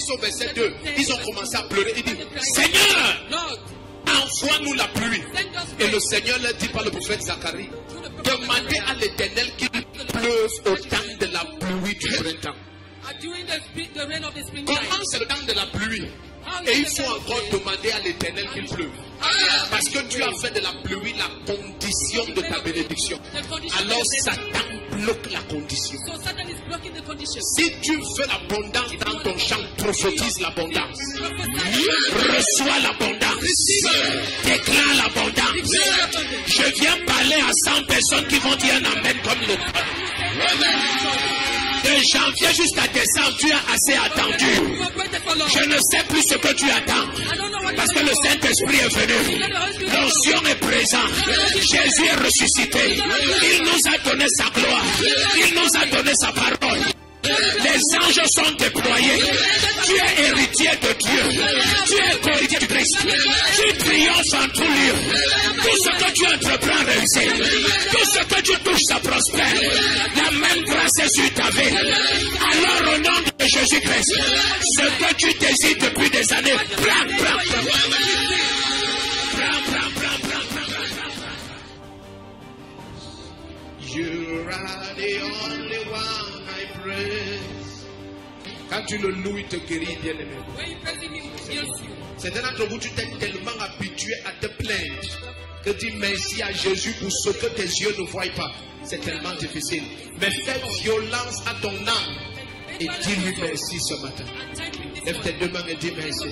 10 au verset 2, ils ont commencé à pleurer. Ils disent, Seigneur, envoie-nous la pluie. Et le Seigneur leur dit par le prophète Zacharie, demandez à l'Éternel qu'il pleuve au temps de la pluie du printemps. Comment c'est le temps de la pluie? Et il faut encore demander à l'Éternel qu'il pleuve. Parce que tu as fait de la pluie la condition de ta bénédiction. Alors Satan bloque la condition. Si tu veux l'abondance dans ton champ, prophétise l'abondance. Reçois l'abondance. Déclare l'abondance. Je viens parler à 100 personnes qui vont dire un amen comme le de janvier jusqu'à décembre, tu as assez attendu. Je ne sais plus ce que tu attends. Parce que le Saint-Esprit est venu. L'onction est présente. Jésus est ressuscité. Il nous a donné sa gloire. Il nous a donné sa parole. Les anges sont déployés. Tu es héritier de Dieu. Tu es co-héritier du Christ. Tu triomphes en tout lieu. Tout ce que tu entreprends réussit. Tout ce que tu touches, ça prospère. La même grâce est sur ta vie. Alors au nom de Jésus-Christ, ce que tu désires depuis des années, prends. You are the only one I praise. Quand tu le loues, il te guérit, bien aimé. Certains d'entre vous, tu t'es tellement habitué à te plaindre que dis merci à Jésus pour ce que tes yeux ne voient pas. C'est tellement difficile. Mais fais violence à ton âme et dis-lui merci ce matin. Lève tes deux mains et dis merci.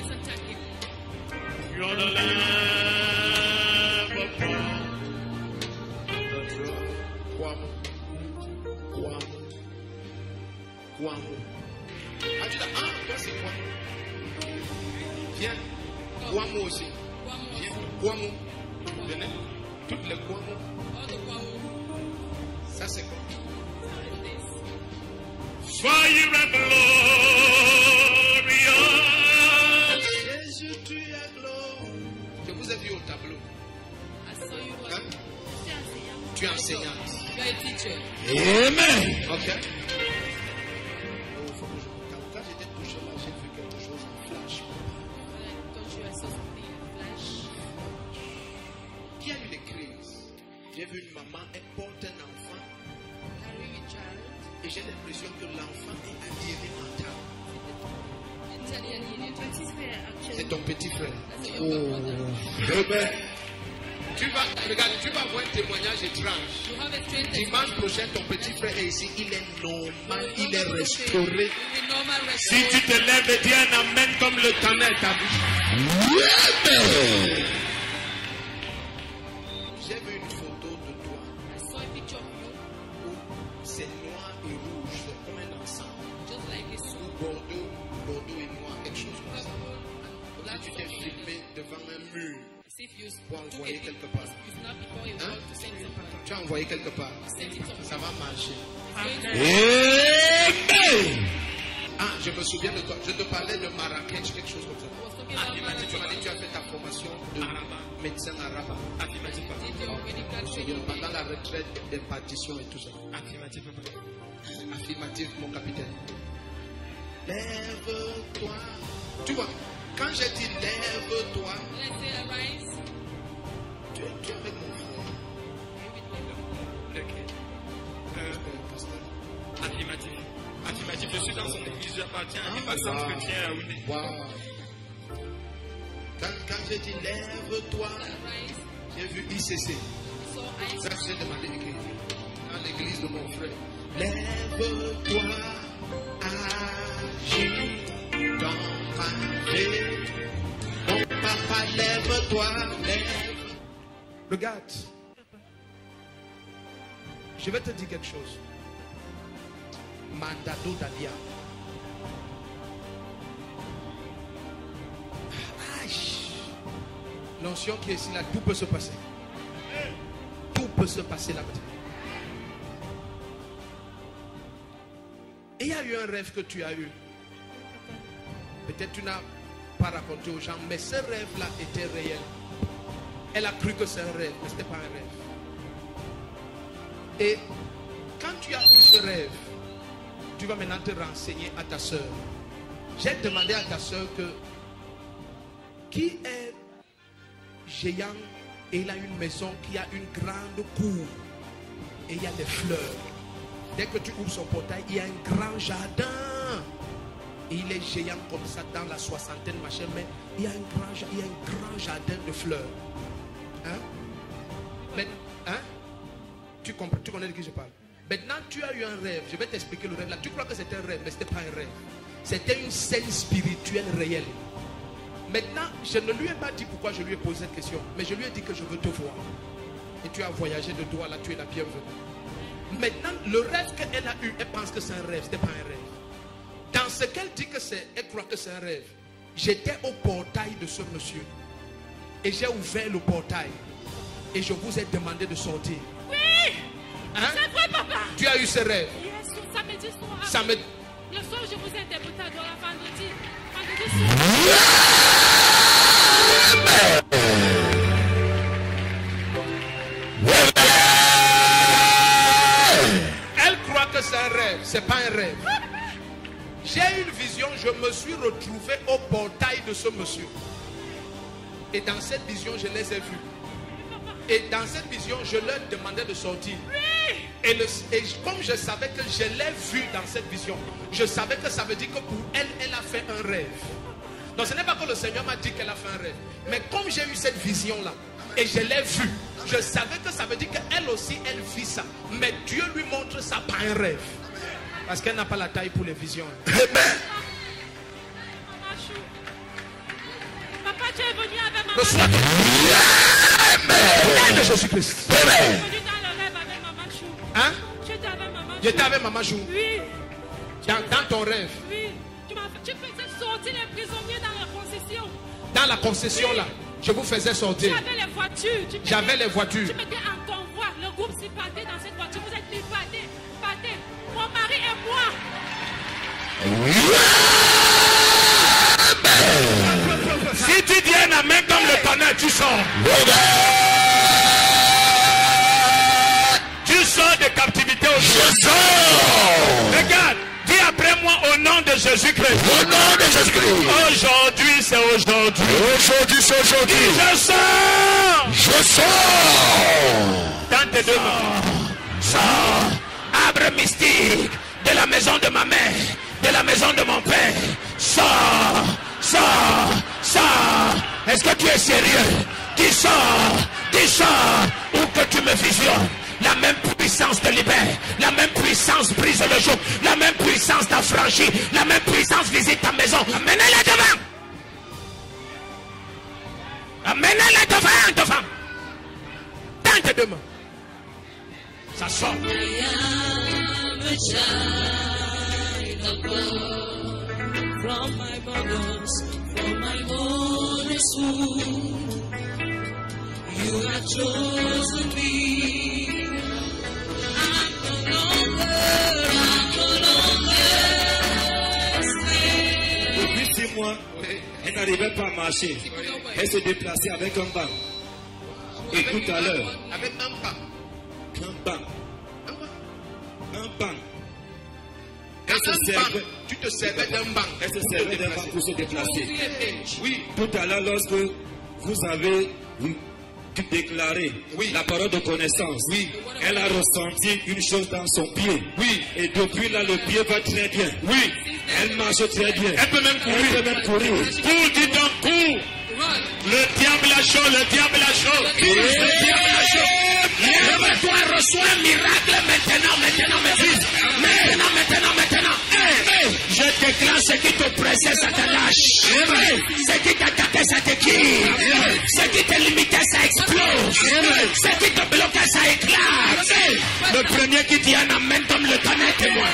Quoi? Ah, tu dis, toi c'est quoi? Viens. Quoi moi aussi? Viens. Quoi moi? Venez. Toutes les quoi moi? Ça c'est quoi? Soyez glorieux. Jésus, tu es glorieux. Je vous ai vu au tableau. Hein? Tu es enseignante. Amen. Ok. Quand j'étais touché là, j'ai vu quelque chose en flash. Qui a eu des crises? J'ai vu une maman, elle porte un enfant. Et j'ai l'impression que l'enfant est aliéné. C'est ton petit frère. Oh. Tu vas voir un témoignage étrange. Dimanche prochain, ton petit frère est ici. Il est normal, il est restauré. Si tu te lèves et dis un amen comme le tonnerre, ta vie. J'ai vu une photo de toi. C'est noir et rouge, c'est comme un ensemble. Bordeaux et noir, quelque chose comme ça. Là, tu t'es filmé devant un mur. Pour envoyer quelque part. Hein? Tu as envoyé quelque part. Ça va marcher. Amen. Ah, je me souviens de toi. Je te parlais de Marrakech, quelque chose comme ça. Tu m'as dit tu as fait ta formation de médecin arabe. Pendant la retraite des partitions et tout ça. Affirmatif, mon capitaine. Lève-toi. Tu vois, quand j'ai dit lève-toi, tu es avec mon frère. Affirmatif, je suis dans son église, j'appartiens à l'Impact chrétien à Ouné. Wow. Quand j'ai dit lève-toi, j'ai vu ICC. Ça, j'ai demandé dans l'église de mon frère. Lève-toi, agis dans ma vie. Mon papa, lève-toi, lève. Regarde. Je vais te dire quelque chose. Mandado Dalia. L'onction qui est ici là, tout peut se passer. Tout peut se passer là-bas. Et il y a eu un rêve que tu as eu. Peut-être tu n'as pas raconté aux gens, mais ce rêve-là était réel. Elle a cru que c'est un rêve, mais ce n'était pas un rêve. Et quand tu as eu ce rêve, tu vas maintenant te renseigner à ta soeur. J'ai demandé à ta soeur qui est géant et il a une maison qui a une grande cour et il y a des fleurs. Dès que tu ouvres son portail, il y a un grand jardin. Et il est géant comme ça dans la soixantaine, machin, mais il y a un grand jardin de fleurs. Hein? Mais, hein? Tu connais de qui je parle? Maintenant, tu as eu un rêve. Je vais t'expliquer le rêve là. Tu crois que c'était un rêve, mais ce n'était pas un rêve. C'était une scène spirituelle réelle. Maintenant, je ne lui ai pas dit pourquoi je lui ai posé cette question, mais je lui ai dit que je veux te voir. Et tu as voyagé de toi là, tu es la bienvenue. Maintenant, le rêve qu'elle a eu, elle pense que c'est un rêve, ce n'était pas un rêve. Dans ce qu'elle dit que c'est, elle croit que c'est un rêve. J'étais au portail de ce monsieur. Et j'ai ouvert le portail. Et je vous ai demandé de sortir. Oui! Hein? C'est vrai, papa! Tu as eu ce rêve? Yes, samedi soir. Samedi. Le soir, je vous ai interprété à Douala vendredi. Elle croit que c'est un rêve. C'est pas un rêve. J'ai une vision. Je me suis retrouvé au portail de ce monsieur. Et dans cette vision, je les ai vus. Et dans cette vision, je leur demandais de sortir. Et comme je savais que je l'ai vu dans cette vision, je savais que ça veut dire que pour elle, elle a fait un rêve. Donc ce n'est pas que le Seigneur m'a dit qu'elle a fait un rêve. Mais comme j'ai eu cette vision-là, et je l'ai vue, je savais que ça veut dire qu'elle aussi, elle vit ça. Mais Dieu lui montre ça par un rêve. Parce qu'elle n'a pas la taille pour les visions. Papa, tu es venu avec maman. De Jésus-Christ. Tu es venu dans le rêve avec maman Chou. Hein? Tu étais avec maman Chou. J'étais avec maman Chou. Oui. Dans ton rêve. Oui. Tu faisais sortir les prisonniers dans la concession. Dans la concession là, je vous faisais sortir. J'avais les voitures. J'avais les voitures. Tu m'étais en convoi. Le groupe s'y partait dans cette voiture. Vous êtes mis partés. Mon mari et moi. Si tu dis un amen comme le tonnerre, tu sors. Tu sors de captivité aujourd'hui. Regarde, dis après moi au nom de Jésus-Christ. Au nom de Jésus-Christ. Aujourd'hui, c'est aujourd'hui. Aujourd'hui, c'est aujourd'hui. Je sors. Je sors. Dans tes deux mains. Sors. Arbre mystique de la maison de ma mère, de la maison de mon père. Sors. Sors. Sors. Est-ce que tu es sérieux? Dis sors. Dis sors. Ou que tu me visionnes. La même puissance te libère. La même puissance brise le joug. La même puissance t'affranchit. La même puissance visite ta maison. Amenez-les devant. Amenez-les devant. Dans tes deux mains. Ça sort. From my mother's womb, you have chosen me. I'm no longer slave. Depuis 6 mois, elle n'arrivait pas à marcher. Elle se déplaçait avec un banc. Et tout à l'heure, Avec un pas. Un banc. Tu te servais d'un banc. Elle se servait d'un banc pour se déplacer. Oui. Tout à l'heure, lorsque vous avez déclaré la parole de connaissance, elle a ressenti une chose dans son pied. Oui. Et depuis là, le pied va très bien. Oui. Elle marche très bien. Elle peut même courir. Cours, dis donc, cours. Le diable a chaud, le diable a chaud. Le diable a chaud. Lève-toi, reçois un miracle maintenant. Je déclare ce qui te pressait, ça te lâche. Ce qui t'attaquait, ça te quitte. Ce qui te limitait, ça explose. Ce qui te bloquait, ça éclate. Le premier qui dit un amen comme le tonnerre témoin.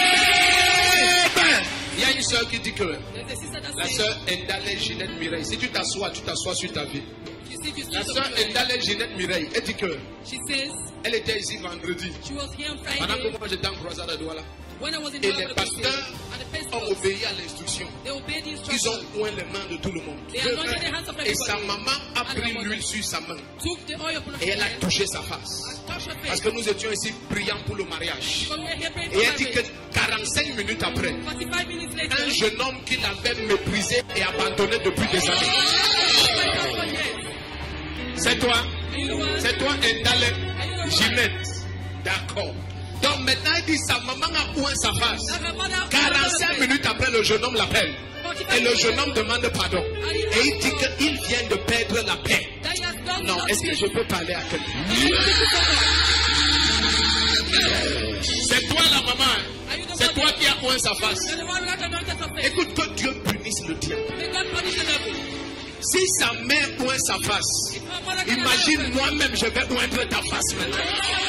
Il y a une soeur qui dit que la soeur Endale Ginette Mireille, si tu t'assois sur ta vie. La soeur Endale Ginette Mireille, elle dit que elle était ici vendredi. Pendant que moi j'étais en croisade à Douala. Et les pasteurs ont obéi à l'instruction. Ils ont oint les mains de tout le monde. Et sa maman a pris l'huile sur sa main. Et elle a touché sa face. Parce que nous étions ici priant pour le mariage. Et elle dit que 45 minutes après, un jeune homme qui l'avait méprisé et abandonné depuis des années. C'est toi? C'est toi, Endale Ginette. D'accord. Donc maintenant, il dit sa maman a oué sa face. 45 minutes après, le jeune homme l'appelle. Et le jeune homme demande pardon. Et il dit qu'il vient de perdre la paix. Non, est-ce que je peux parler à quelqu'un? C'est toi la maman. C'est toi qui as oué sa face. Écoute, que Dieu punisse le diable. Si sa mère oué sa face, imagine moi-même, je vais oindre ta face maintenant.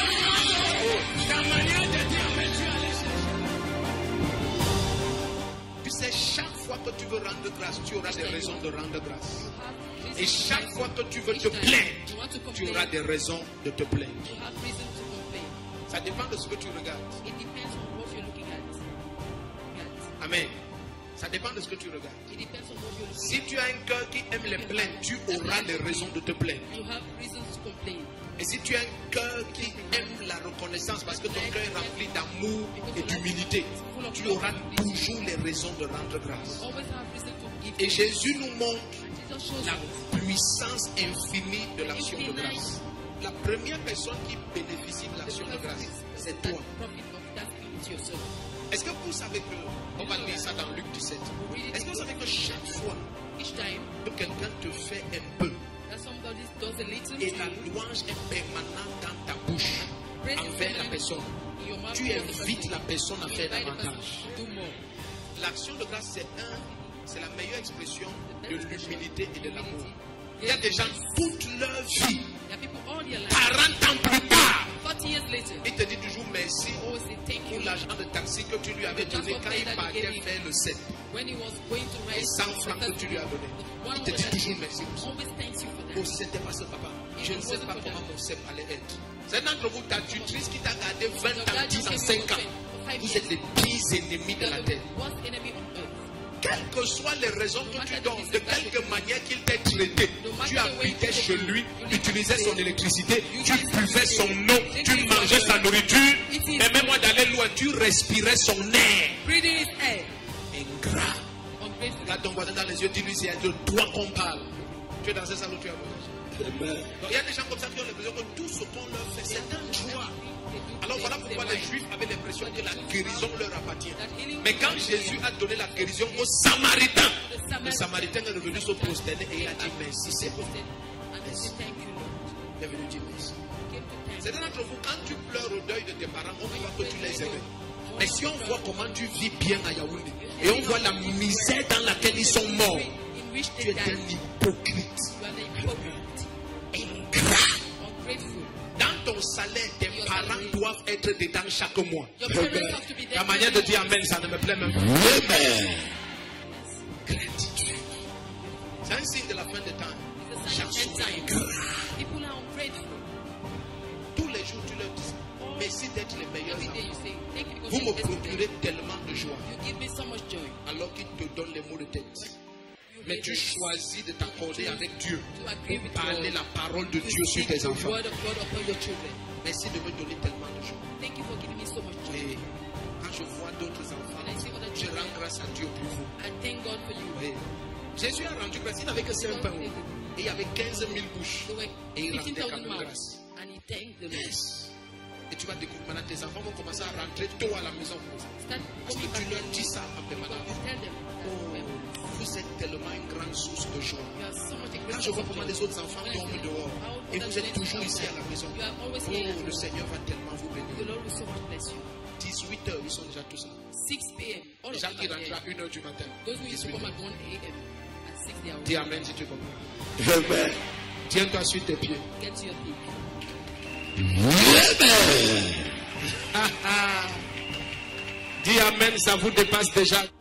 Tu sais, chaque fois que tu veux rendre grâce, tu auras des raisons de rendre grâce. Et chaque fois que tu veux te plaindre, tu auras des raisons de te plaindre. Ça dépend de ce que tu regardes. Amen. Ça dépend de ce que tu regardes. Si tu as un cœur qui aime les plaintes, tu auras des raisons de te plaindre. Et si tu as un cœur qui aime la reconnaissance parce que ton cœur est rempli d'amour et d'humilité, tu auras toujours les raisons de rendre grâce. Et Jésus nous montre la puissance infinie de l'action de grâce. La première personne qui bénéficie de l'action de grâce, c'est toi. Est-ce que vous savez que, on va lire ça dans Luc 17, est-ce que vous savez que chaque fois que quelqu'un te fait un peu, et la louange est permanente dans ta bouche envers la personne, tu invites la personne à faire davantage. L'action de grâce, c'est la meilleure expression de l'humilité et de l'amour. Il y a des gens toute leur vie, 40 ans plus tard, il te dit toujours merci pour l'argent de taxi que tu lui avais donné quand il partait faire le 7. Et 100 francs que tu lui as donné. Il te dit toujours merci pour ça. Oh, c'était pas ça, papa. Je ne sais pas comment mon 7 allait être. C'est d'entre vous, ta tutrice qui t'a gardé 20 ans, 10 ans, 5 ans. Vous êtes les pires ennemis de la terre. Quelles que soient les raisons que tu donnes, de quelque manière qu'il t'ait traité, tu habitais chez lui, utilisais son électricité, tu buvais son eau, tu mangeais sa nourriture, et même moi d'aller loin, tu respirais son air. Ingrat. Regarde ton voisin dans les yeux, dis-lui, c'est de toi qu'on parle. Tu es dans ce salon, tu as besoin. Il y a des gens comme ça qui ont l'impression que tout ce qu'on leur fait, c'est un joie. Alors voilà pourquoi les Juifs avaient l'impression que la guérison leur appartient. Mais quand Jésus a donné la guérison aux Samaritains, le Samaritain est revenu se prosterner et il a dit merci, c'est bon. Merci. Il est venu dire merci. C'est d'entre vous, quand tu pleures au deuil de tes parents, on voit que tu les aimais. Mais si on voit comment tu vis bien à Yaoundé, et on voit la misère dans laquelle ils sont morts, tu es un hypocrite. Ingrat. Dans ton salaire, tes parents doivent être dedans chaque mois. La manière de dire amen, ça ne me plaît même pas. Amen. Gratitude. C'est un signe de la fin des temps. Chaque soir, tous les jours, tu leur dis merci d'être les meilleurs enfants. Vous me procurez tellement de joie. Alors qu'ils te donnent les mots de tête. Mais tu choisis de t'accorder avec Dieu pour parler la parole de Dieu sur tes enfants. Merci de me donner tellement de joie. Et quand je vois d'autres enfants, je rends grâce à Dieu pour vous. Et Jésus a rendu grâce. Il n'avait que 5 pains. Et il y avait 15 000 bouches. Et il rendait quand même grâce. Et tu vas découvrir maintenant, tes enfants vont commencer à rentrer tôt à la maison. Parce que tu leur dis ça en permanence. Vous êtes tellement une grande source de joie. Quand je vois comment les autres enfants tombent dehors et vous êtes toujours ici à la maison, oh, le Seigneur va tellement vous bénir. 18h, ils sont déjà tous là. 6 p.m. Les gens qui rentrent à 1h du matin. 18h. Dis amen si tu comprends. Amen. Tiens-toi sur tes pieds. Amen. Dis amen, ça vous dépasse déjà.